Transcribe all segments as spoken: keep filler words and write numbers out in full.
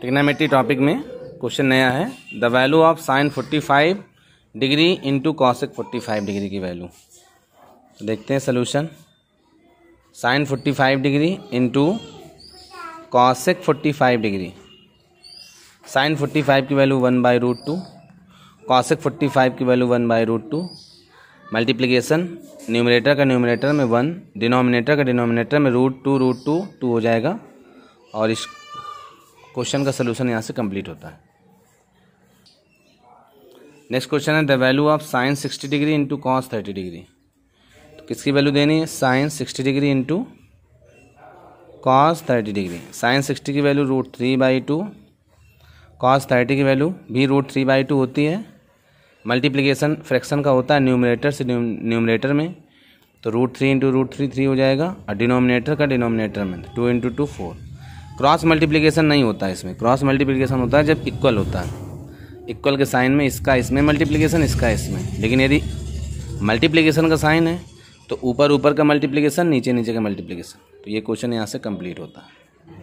Trigonometry topic में question नया है। The value of sine forty five degree into cosec forty five degree की value. देखते हैं solution. Sine forty five degree into cosec forty five degree. Sine forty five की value one by root two, cosec forty five की value one by root two. Multiplication, numerator का numerator में one, denominator का denominator में root two root two two हो जाएगा और इस क्वेश्चन का सोल्यूशन यहाँ से कंप्लीट होता है। नेक्स्ट क्वेश्चन है the value of sine sixty degree into cos thirty degree. तो किसकी वैल्यू देनी है? Sine sixty degree into cos thirty degree. Sine sixty की value root three by two, cos thirty की वैल्यू भी रूट थ्री बाई टू होती है। Multiplication fraction का होता है न्यूमरेटर से न्यूमरेटर में, तो root three into root three three हो जाएगा और डिनोमिनेटर का डिनोमिनेटर में two into two four. Cross multiplication नहीं होता है इसमें। क्रॉस मल्टीप्लिकेशन होता है जब इक्वल होता है। इक्वल के साइन में इसका इसमें मल्टीप्लिकेशन, इसका इसमें। लेकिन यदि मल्टीप्लिकेशन का साइन है तो ऊपर ऊपर का मल्टीप्लिकेशन, नीचे नीचे का मल्टीप्लिकेशन। तो ये क्वेश्चन यहाँ से कंप्लीट होता है।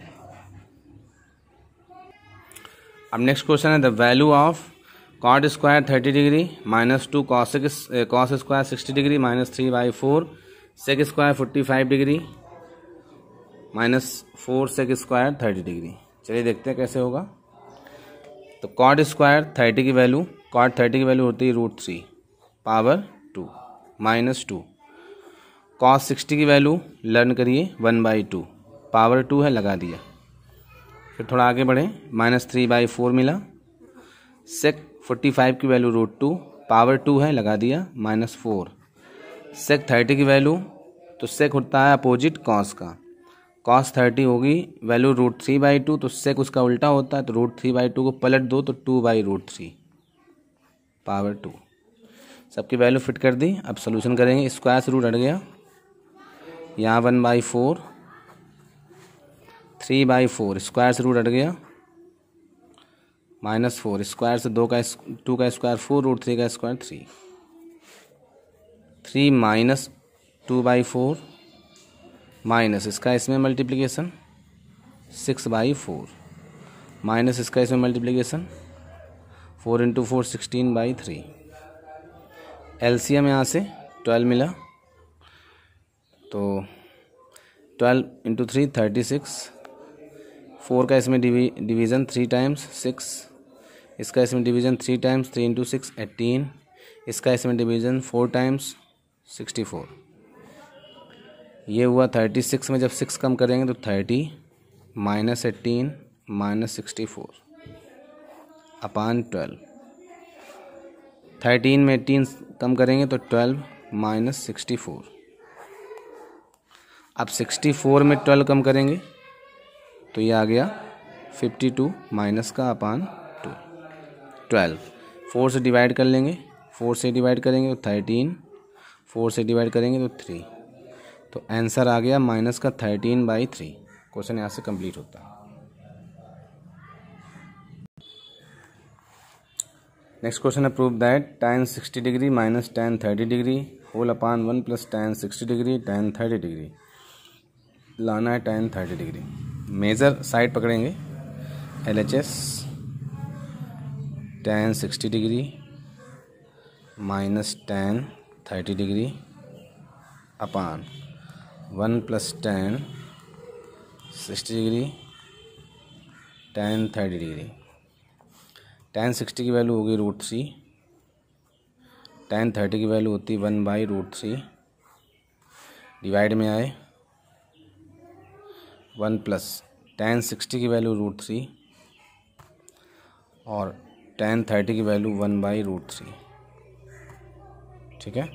अब नेक्स्ट क्वेश्चन है the value of cot square thirty degree minus two cosec cos square sixty degree minus three by four sec square forty five degree minus four sec square thirty degree. चलिए देखते हैं कैसे होगा। तो cot square thirty की value, cot thirty की value होती है root three power two minus two. Cos sixty की वैल्यू लर्न करिए one by two, power two है लगा दिया। फिर थोड़ा आगे बढ़े, माइनस थ्री बाई फोर मिला। सेक फोर्टी फाइव की value root two, power two है लगा दिया, माइनस फोर। सेक थर्टी की वैल्यू, तो सेक होता है अपोजिट कॉस का। कॉस थर्टी होगी value root three by two, तो सेक उसका उल्टा होता है, तो रूट थ्री बाई टू को पलट दो तो two by root three power two. सबकी वैल्यू फिट कर दी। अब सोल्यूशन करेंगे। स्क्वायर से रूट हट गया, यहाँ one by four, three by four square से रूट हट गया, माइनस फोर स्क्वायर से दो का टू का स्क्वायर फोर, रूट थ्री का square three, three minus two by four minus इसका इसमें multiplication six by four minus इसका इसमें multiplication four into four sixteen by three. LCM यहाँ से ट्वेल्व मिला, तो twelve into three thirty six. Four का इसमें डिवी डिवीज़न थ्री टाइम्स सिक्स, इसका इसमें division three times, three into six eighteen, इसका इसमें division four times sixty four. ये हुआ थर्टी सिक्स में जब सिक्स कम करेंगे तो thirty minus eighteen minus sixty four upon twelve. Thirteen में एटीन कम करेंगे तो ट्वेल्व माइनस सिक्सटी फोर। अब सिक्सटी फोर में ट्वेल्व कम करेंगे तो ये आ गया फिफ्टी टू माइनस का अपान टू। ट्वेल्व फोर से डिवाइड कर लेंगे, फोर से डिवाइड करेंगे तो थर्टीन, फोर से डिवाइड करेंगे तो थ्री, तो आंसर आ गया माइनस का थर्टीन बाई थ्री। क्वेश्चन यहाँ से कंप्लीट होता है। नेक्स्ट क्वेश्चन है prove that tan sixty degree minus tan thirty degree whole upon one plus tan sixty degree tan thirty degree. लाना है tan thirty degree. Major side पकड़ेंगे, L H S tan sixty degree minus tan thirty degree upon one plus tan sixty degree tan thirty degree. tan sixty की value होगी root three, tan thirty की value होती है one by root three. Divide में आए one plus tan sixty की value root three और tan thirty की value one by root three. ठीक है।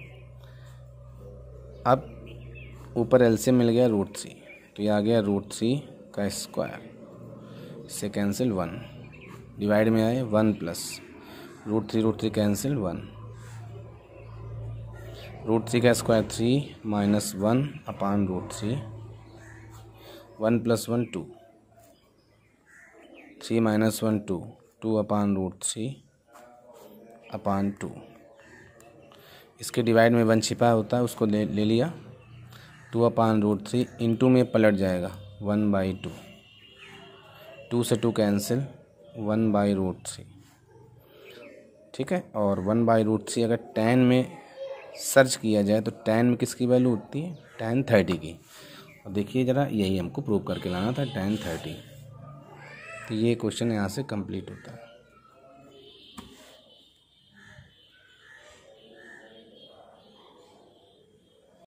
अब ऊपर एलसीएम मिल गया रूट थ्री, तो ये आ गया रूट थ्री का स्क्वायर, इससे कैंसिल वन। डिवाइड में आए one plus root three root three cancel one, root three का square three minus one upon root three, one plus one two, three minus one two, two upon root three upon two. इसके divide में one छिपा होता है, उसको ले ले लिया। Two upon root three into में पलट जाएगा वन बाई टू, टू से to cancel, one by root three, ठीक है। और वन बाई रूट थ्री अगर टेन में सर्च किया जाए तो टेन में किसकी वैल्यू होती है, टेन थर्टी की। और देखिए ज़रा, यही हमको प्रूव करके लाना था, टेन थर्टी। तो ये क्वेश्चन यहाँ से कंप्लीट होता है।